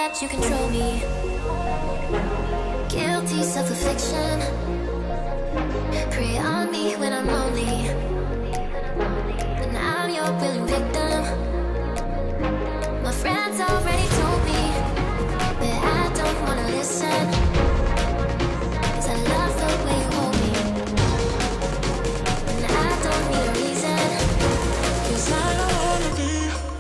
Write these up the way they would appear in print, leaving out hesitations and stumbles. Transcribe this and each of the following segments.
let you control me. Guilty self-affliction. Prey on me when I'm lonely, and I'm your willing victim. My friends already told me that I don't wanna listen, 'cause I love the way you hold me, and I don't need a reason, 'cause I don't wanna be.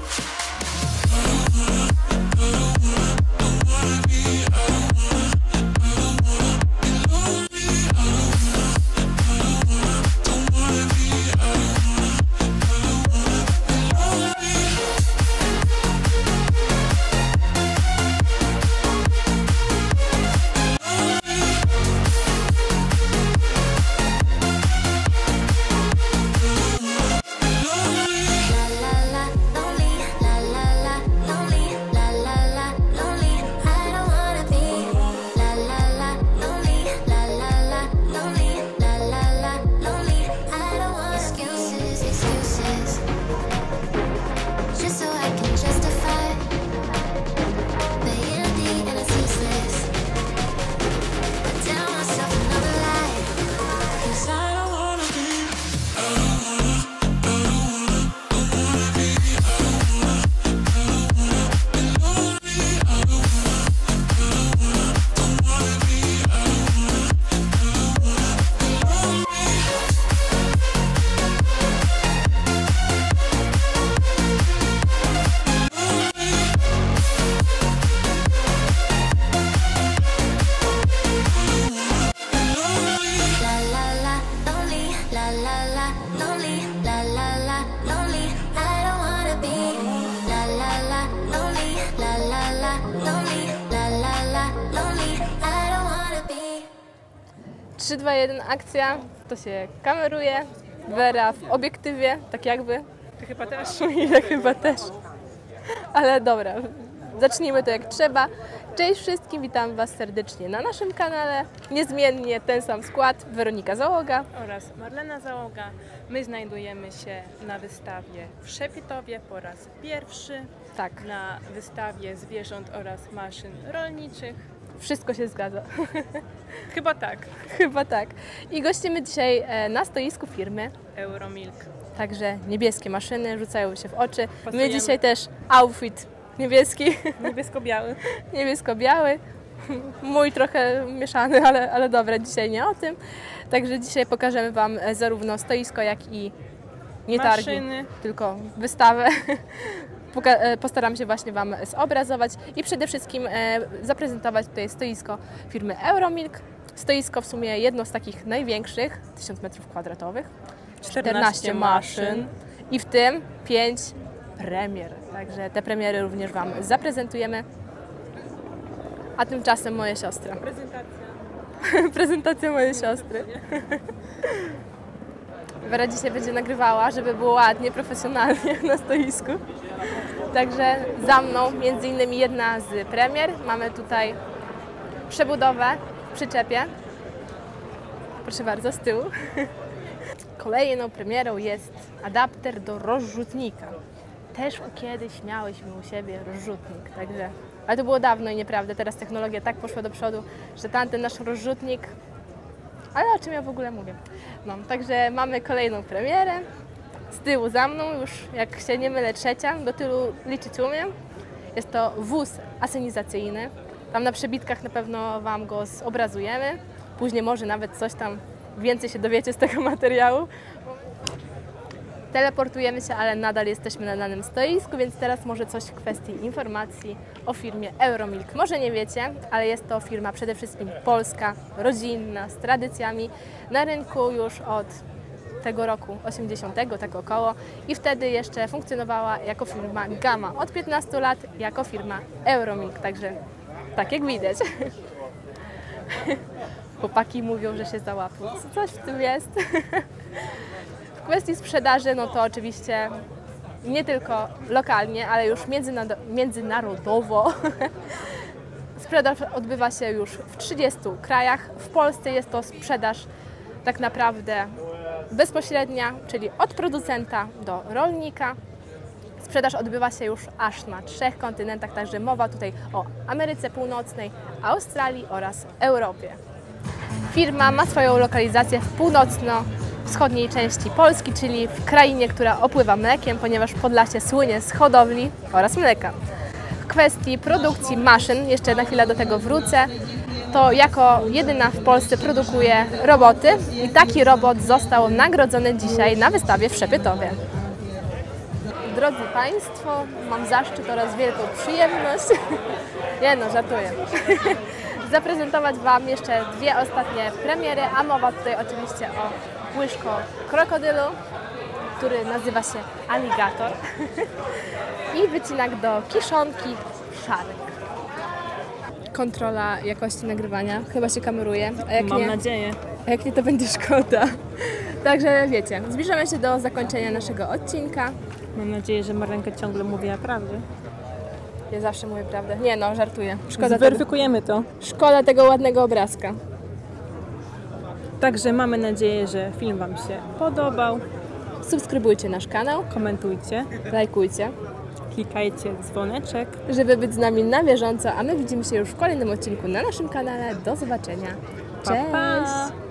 Trzy, dwa, jeden, akcja, to się kameruje, Wera w obiektywie, tak jakby. Ty chyba też. Ja chyba też. Ale dobra, zacznijmy to jak trzeba. Cześć wszystkim, witam Was serdecznie na naszym kanale. Niezmiennie ten sam skład, Weronika Załoga oraz Marlena Załoga. My znajdujemy się na wystawie w Szepitowie po raz pierwszy. Tak. Na wystawie zwierząt oraz maszyn rolniczych. Wszystko się zgadza. Chyba tak. Chyba tak. I gościmy dzisiaj na stoisku firmy Euromilk. Także niebieskie maszyny rzucają się w oczy. Pasujemy. My dzisiaj też outfit niebieski. Niebiesko-biały. Niebiesko-biały. Mój trochę mieszany, ale dobra, dzisiaj nie o tym. Także dzisiaj pokażemy Wam zarówno stoisko, jak i nie targi, maszyny, tylko wystawę. Postaram się właśnie Wam zobrazować i przede wszystkim zaprezentować tutaj stoisko firmy Euromilk. Stoisko w sumie jedno z takich największych, 1000 m², 14 maszyn i w tym 5 premier. Także te premiery również Wam zaprezentujemy. A tymczasem moja siostra. Prezentacja mojej siostry. Wera dzisiaj będzie nagrywała, żeby było ładnie, profesjonalnie na stoisku. Także za mną między innymi jedna z premier. Mamy tutaj przebudowę w przyczepie. Proszę bardzo, z tyłu. Kolejną premierą jest adapter do rozrzutnika. Też kiedyś miałyśmy u siebie rozrzutnik, także... Ale to było dawno i nieprawda, teraz technologia tak poszła do przodu, że tamten nasz rozrzutnik... Ale o czym ja w ogóle mówię? No, także mamy kolejną premierę. Z tyłu za mną, już jak się nie mylę, trzecia, do tylu liczyć umiem. Jest to wóz asenizacyjny. Tam na przebitkach na pewno Wam go zobrazujemy. Później może nawet coś tam więcej się dowiecie z tego materiału. Teleportujemy się, ale nadal jesteśmy na danym stoisku, więc teraz może coś w kwestii informacji o firmie Euromilk. Może nie wiecie, ale jest to firma przede wszystkim polska, rodzinna, z tradycjami. Na rynku już od tego roku 80, tak około, i wtedy jeszcze funkcjonowała jako firma Gamma. Od 15 lat jako firma Euromilk, także tak jak widać. Chłopaki mówią, że się załapią. Coś w tym jest. W kwestii sprzedaży, no to oczywiście nie tylko lokalnie, ale już międzynarodowo. Sprzedaż odbywa się już w 30 krajach. W Polsce jest to sprzedaż tak naprawdę bezpośrednia, czyli od producenta do rolnika. Sprzedaż odbywa się już aż na 3 kontynentach, także mowa tutaj o Ameryce Północnej, Australii oraz Europie. Firma ma swoją lokalizację w północno-wschodniej części Polski, czyli w krainie, która opływa mlekiem, ponieważ Podlasie słynie z hodowli oraz mleka. W kwestii produkcji maszyn, jeszcze na chwilę do tego wrócę, to jako jedyna w Polsce produkuje roboty i taki robot został nagrodzony dzisiaj na wystawie w Szepytowie. Drodzy Państwo, mam zaszczyt oraz wielką przyjemność, nie no, żartuję, zaprezentować Wam jeszcze 2 ostatnie premiery, a mowa tutaj oczywiście o łyżko krokodylu, który nazywa się aligator i wycinak do kiszonki szarek. Kontrola jakości nagrywania, chyba się kameruje, a jak Mam nie, nadzieję. a jak nie, to będzie szkoda. Także wiecie, zbliżamy się do zakończenia naszego odcinka. Mam nadzieję, że Marlenka ciągle mówi prawdę. Ja zawsze mówię prawdę. Nie no, żartuję. Szkoda Zweryfikujemy to. Szkoda tego ładnego obrazka. Także mamy nadzieję, że film Wam się podobał. Subskrybujcie nasz kanał, Komentujcie, lajkujcie, klikajcie dzwoneczek. żeby być z nami na bieżąco, a my widzimy się już w kolejnym odcinku na naszym kanale. Do zobaczenia. Pa, Cześć! pa.